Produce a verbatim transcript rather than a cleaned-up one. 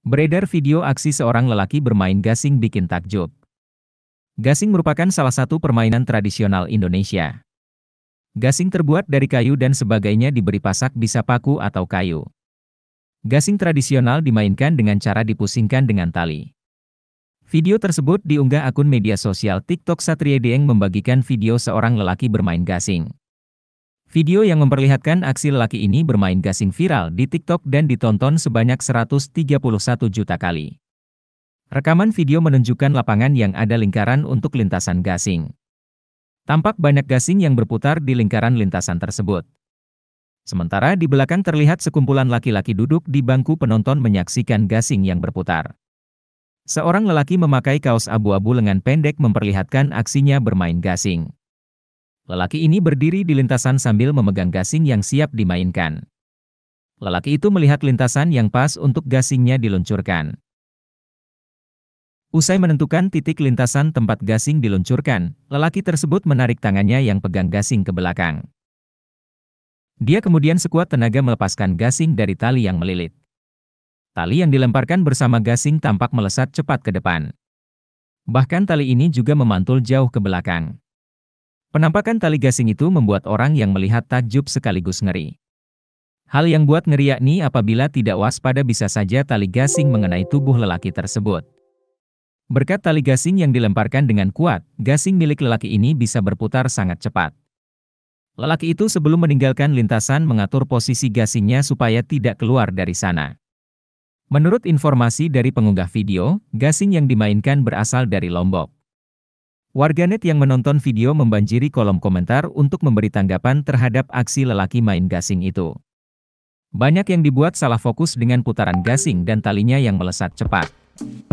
Beredar video aksi seorang lelaki bermain gasing bikin takjub. Gasing merupakan salah satu permainan tradisional Indonesia. Gasing terbuat dari kayu dan sebagainya diberi pasak bisa paku atau kayu. Gasing tradisional dimainkan dengan cara dipusingkan dengan tali. Video tersebut diunggah akun media sosial TikTok. Satria Dieng membagikan video seorang lelaki bermain gasing. Video yang memperlihatkan aksi lelaki ini bermain gasing viral di TikTok dan ditonton sebanyak seratus tiga puluh satu juta kali. Rekaman video menunjukkan lapangan yang ada lingkaran untuk lintasan gasing. Tampak banyak gasing yang berputar di lingkaran lintasan tersebut. Sementara di belakang terlihat sekumpulan laki-laki duduk di bangku penonton menyaksikan gasing yang berputar. Seorang lelaki memakai kaos abu-abu lengan pendek memperlihatkan aksinya bermain gasing. Lelaki ini berdiri di lintasan sambil memegang gasing yang siap dimainkan. Lelaki itu melihat lintasan yang pas untuk gasingnya diluncurkan. Usai menentukan titik lintasan tempat gasing diluncurkan, lelaki tersebut menarik tangannya yang pegang gasing ke belakang. Dia kemudian sekuat tenaga melepaskan gasing dari tali yang melilit. Tali yang dilemparkan bersama gasing tampak melesat cepat ke depan. Bahkan tali ini juga memantul jauh ke belakang. Penampakan tali gasing itu membuat orang yang melihat takjub sekaligus ngeri. Hal yang buat ngeri yakni apabila tidak waspada bisa saja tali gasing mengenai tubuh lelaki tersebut. Berkat tali gasing yang dilemparkan dengan kuat, gasing milik lelaki ini bisa berputar sangat cepat. Lelaki itu sebelum meninggalkan lintasan mengatur posisi gasingnya supaya tidak keluar dari sana. Menurut informasi dari pengunggah video, gasing yang dimainkan berasal dari Lombok. Warganet yang menonton video membanjiri kolom komentar untuk memberi tanggapan terhadap aksi lelaki main gasing itu. Banyak yang dibuat salah fokus dengan putaran gasing dan talinya yang melesat cepat.